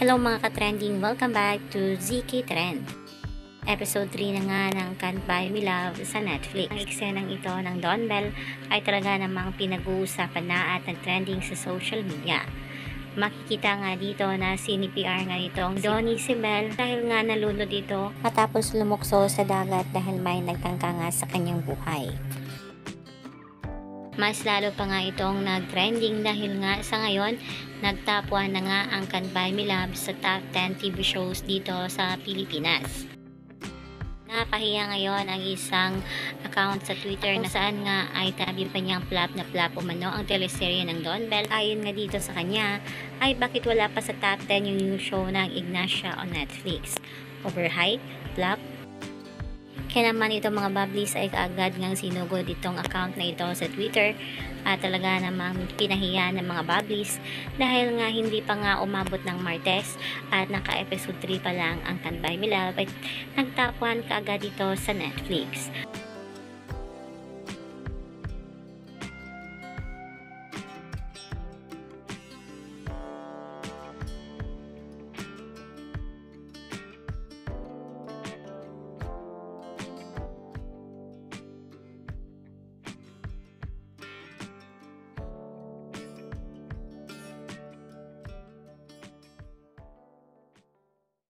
Hello mga ka-trending, welcome back to ZK Trend. Episode 3 na nga ng Can't Buy Me Love sa Netflix. Ang eksenang ito ng Don Bell ay talaga namang pinag-uusapan na at nag-trending sa social media. Makikita nga dito na CNPR nga itong Donnie si Bell dahil nga nalunod ito matapos lumukso sa dagat dahil may nagtangka nga sa kanyang buhay. Mas lalo pa nga itong nag-trending dahil nga sa ngayon, nag-top 1 na nga ang Can't Buy Me Love sa top 10 TV shows dito sa Pilipinas. Napahiya ngayon ang isang account sa Twitter na saan nga ay tabi pa niyang flop na flop umano ang teleserye ng Don Bell. Ayon nga dito sa kanya, ay bakit wala pa sa top 10 yung new show ng Ignacia on Netflix? Overhype? Flop? Kaya naman itong mga bubblies ay kaagad ngang sinugod itong account na ito sa Twitter at talaga namang pinahiya ng mga bubblies dahil nga hindi pa nga umabot ng Martes at naka-episode 3 pa lang ang Can't Buy Me Love at nag-top 1 kaagad ito sa Netflix.